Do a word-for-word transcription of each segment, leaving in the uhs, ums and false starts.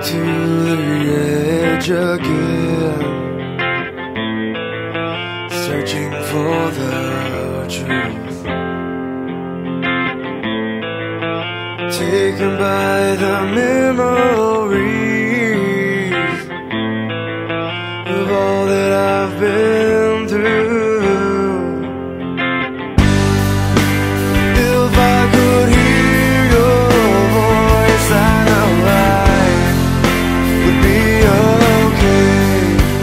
to the edge again, searching for the truth, taken by the memories of all that I've been through. If I could hear your voice, I know I would be okay.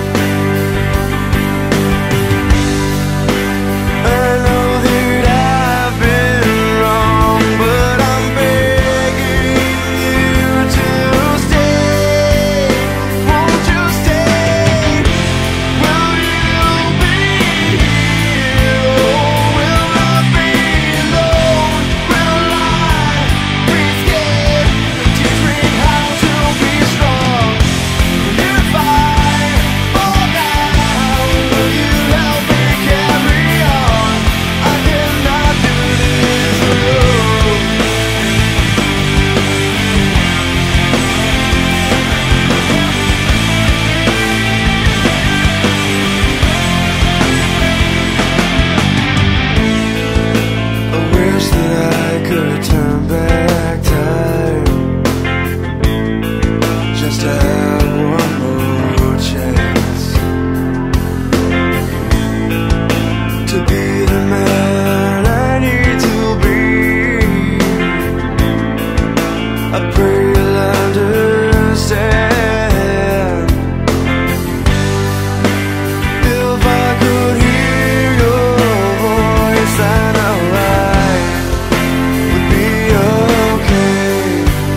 I know that I've been wrong, but I'm begging you to stay. Won't you stay? Will you be here? Or will I be alone? Will I be scared? Teach me how to be strong. If I fall down, will you help me carry on? I cannot do this alone. I wish that I could turn back time, just to have one more chance to be the man I need to be. I pray you'll understand. If I could hear your voice, I know I would be okay.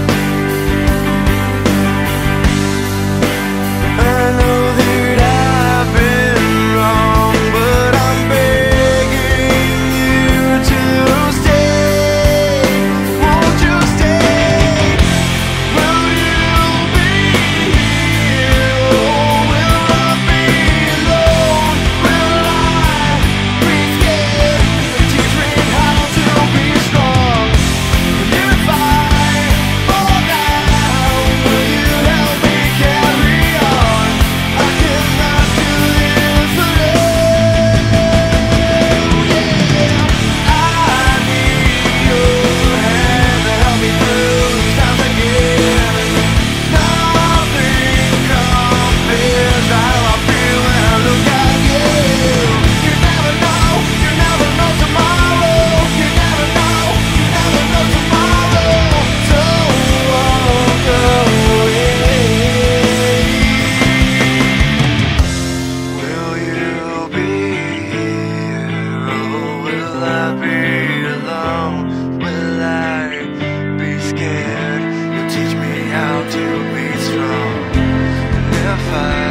I know that I've been wrong, but I'm begging you to stay. Won't you stay? Will you be here? Or will I be alone? Will I be scared? Teach me how to be strong. If I fall down, will you help me carry on? I cannot do this alone. Yeah, I need your hand to help me through these times again. Nothing compares to how I feel when I look at you. You never know, you never know tomorrow. You never know, you never know tomorrow. So walk away. Will you be here, or will I be alone? Will I be scared? You'll teach me how to be strong. And if I